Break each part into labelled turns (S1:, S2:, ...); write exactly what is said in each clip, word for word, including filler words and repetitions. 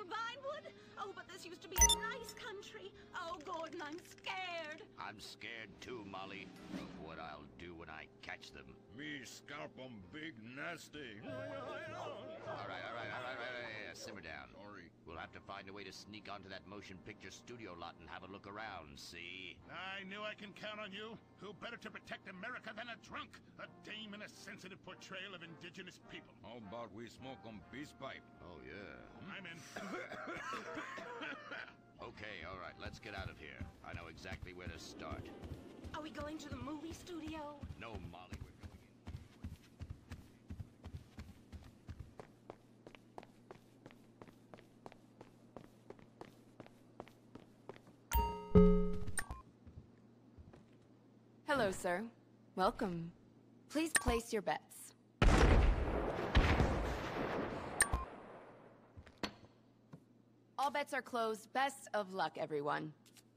S1: Vinewood? Oh, but this used to be a nice country. Oh, Gordon, I'm scared.
S2: I'm scared too, Molly, of what I'll do when I catch them.
S3: Me scalp 'em big nasty.
S2: All right, all right, all right, all right, all right. Simmer down.
S3: Sorry.
S2: We'll have to find a way to sneak onto that motion picture studio lot and have a look around, see?
S4: I knew I can count on you. Who better to protect America than a drunk? A dame in a sensitive portrayal of indigenous people.
S3: How about we smoke 'em peace pipe?
S2: Oh, yeah.
S4: I'm in.
S2: Okay, all right, let's get out of here. I know exactly where to start.
S1: Are we going to the movie studio?
S2: No, Molly, we're going in.
S5: Hello, sir. Welcome. Please place your bets. All bets are closed. Best of luck, everyone.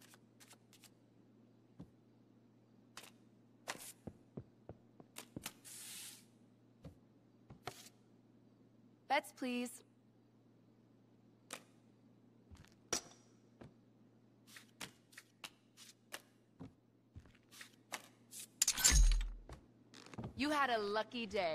S5: Bets, please. You had a lucky day.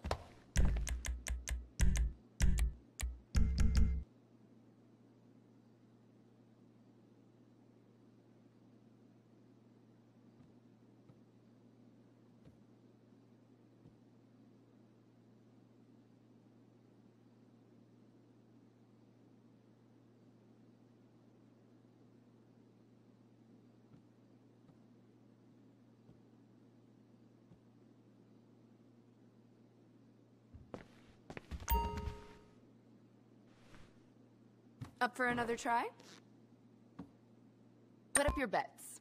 S5: Up for another try? Put up your bets.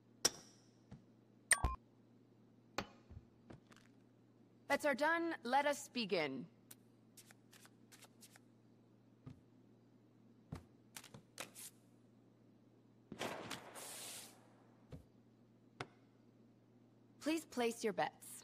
S5: Bets are done. Let us begin. Please place your bets.